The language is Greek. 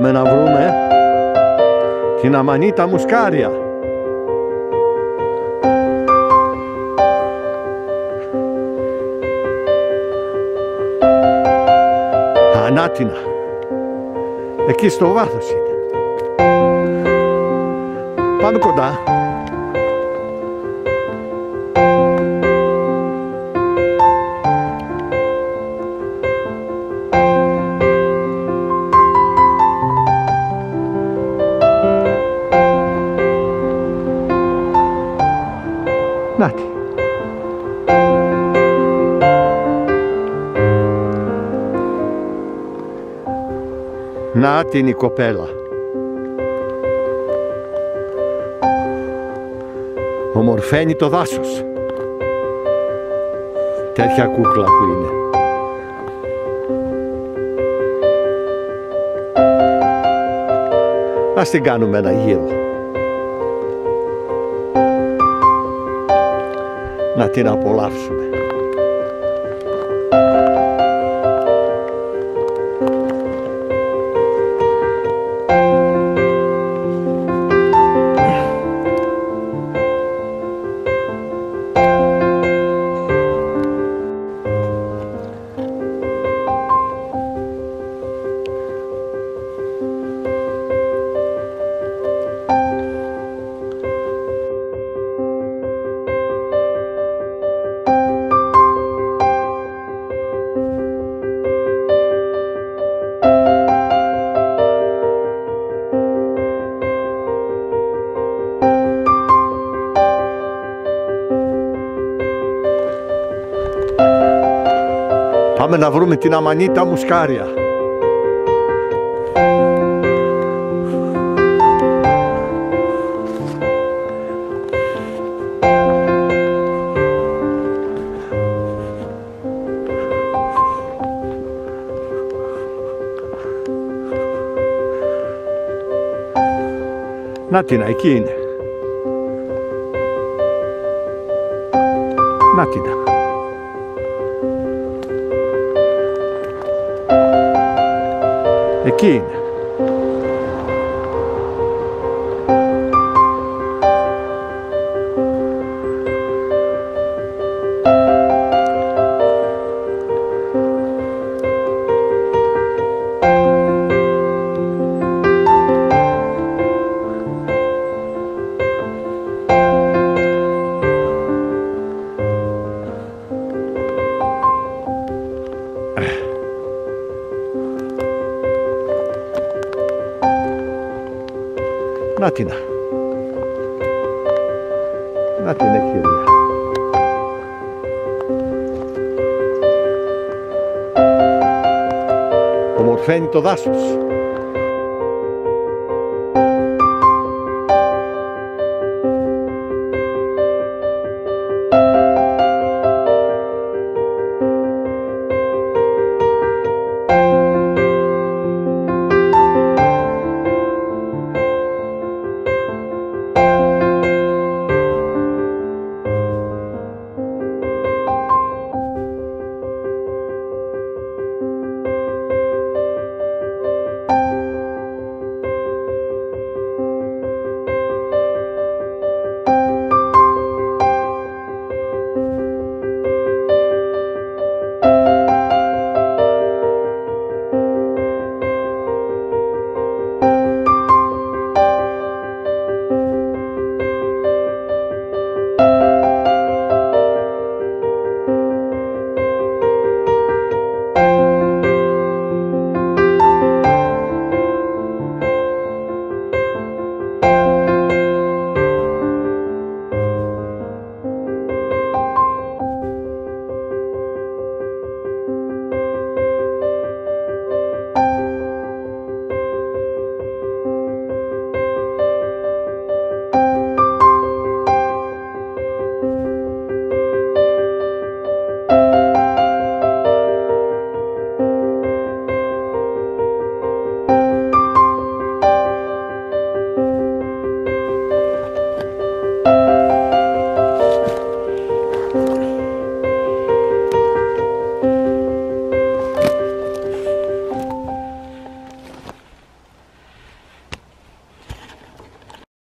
Πάμε να βρούμε την Αμανίτα Μουσκάρια. Ανάτινα. Εκεί στο βάθος είναι. Πάμε κοντά. Νάτι. Να την η κοπέλα. Ομορφαίνει το δάσος. Τέτοια κούκλα που είναι. Ας την κάνουμε ένα γύρο. Να την απολαύσουμε. Πάμε να βρούμε την Αμανίτα Μουσκάρια. Να την, εκεί είναι. Να την. Εκεί είναι. Να την. Να την, κυρία. Ομορφαίνει το δάσος.